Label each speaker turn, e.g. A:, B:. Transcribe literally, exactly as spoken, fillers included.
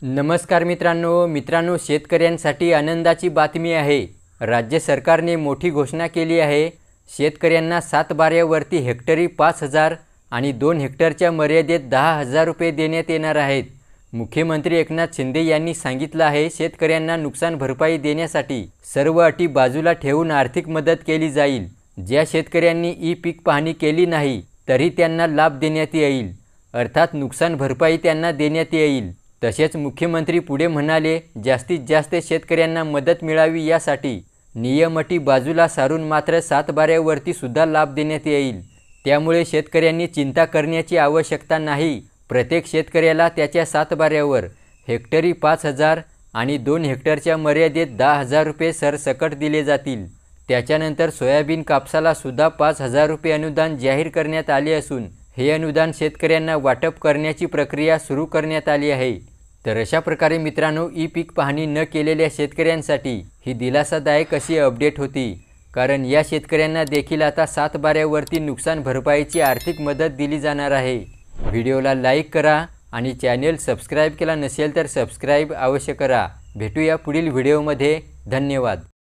A: नमस्कार मित्रांनो मित्रांनो शेतकऱ्यांसाठी आनंदाची बातमी आहे। राज्य सरकारने मोठी घोषणा केली आहे। शेतकऱ्यांना सात बाऱ्यावरती हेक्टरी पाच हजार आणि दोन हेक्टरच्या मर्यादेत दहा हजार रुपये देण्यात येणार आहेत। मुख्यमंत्री एकनाथ शिंदे यांनी सांगितलं आहे, शेतकऱ्यांना नुकसान भरपाई देण्यासाठी सर्व अटी बाजूला ठेवून आर्थिक मदत केली जाईल। ज्या शेतकऱ्यांनी ई पीक पाहणी केली नाही तरी त्यांना लाभ देण्यात येईल, अर्थात नुकसान भरपाई त्यांना देण्यात येईल। तसेच मुख्यमंत्री पुढे म्हणाले, जास्तीत जास्त शेतकऱ्यांना मदत मिळावी यासाठी नियम अटी बाजूला सारून मात्र सात बाऱ्यावरती सुद्धा लाभ देण्यात येईल। त्यामुळे शेतकऱ्यांनी चिंता करण्याची आवश्यकता नाही। प्रत्येक शेतकऱ्याला त्याच्या सात बाऱ्यावर हेक्टरी पाच हजार आणि दोन हेक्टरच्या मर्यादेत दहा हजार रुपये सरसकट दिले जातील। त्याच्यानंतर सोयाबीन कापसाला सुद्धा पाच हजार रुपये अनुदान जाहीर करण्यात आले असून हे अनुदान शेतकऱ्यांना वाटप करण्याची प्रक्रिया सुरू करण्यात आली आहे। तर अशा प्रकारे मित्रांनो, ई पीक पाहणी न केलेल्या शेतकऱ्यांसाठी ही दिलासादायक अशी अपडेट होती, कारण या शेतकऱ्यांना देखील आता सात बाऱ्यावरती नुकसान भरपाईची आर्थिक मदत दिली जाणार आहे। व्हिडिओला लाईक करा आणि चॅनल सबस्क्राईब केला नसेल तर सबस्क्राईब अवश्य करा। भेटूया पुढील व्हिडिओमध्ये। धन्यवाद।